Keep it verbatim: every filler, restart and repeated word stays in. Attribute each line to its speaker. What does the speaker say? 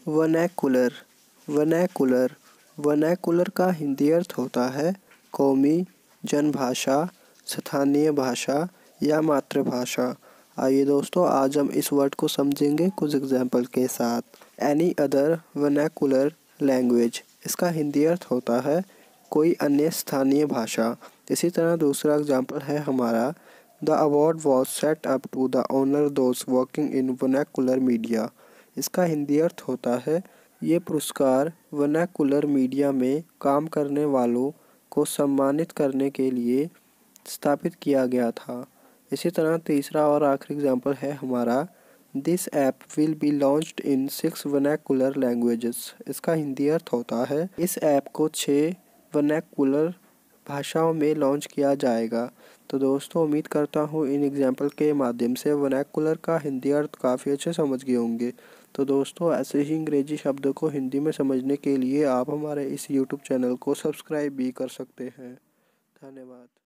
Speaker 1: Vernacular. Vernacular vernacular का हिंदी अर्थ होता है कौमी, जनभाषा, स्थानीय भाषा या मातृभाषा। आइए दोस्तों, आज हम इस वर्ड को समझेंगे कुछ एग्जाम्पल के साथ। एनी अदर वर्नैकुलर लैंग्वेज, इसका हिंदी अर्थ होता है कोई अन्य स्थानीय भाषा। इसी तरह दूसरा एग्जाम्पल है हमारा, the award was set up to the honour those working in vernacular media. इसका हिंदी अर्थ होता है ये पुरस्कार वर्नैकुलर मीडिया में काम करने वालों को सम्मानित करने के लिए स्थापित किया गया था। इसी तरह तीसरा और आखिरी एग्जाम्पल है हमारा, this app will be launched in six vernacular languages. इसका हिंदी अर्थ होता है इस ऐप को छः वर्नैकुलर भाषाओं में लॉन्च किया जाएगा। तो दोस्तों, उम्मीद करता हूँ इन एग्जाम्पल के माध्यम से वर्नैकुलर का हिंदी अर्थ काफ़ी अच्छे समझ गए होंगे। तो दोस्तों, ऐसे ही अंग्रेजी शब्दों को हिंदी में समझने के लिए आप हमारे इस यूट्यूब चैनल को सब्सक्राइब भी कर सकते हैं। धन्यवाद।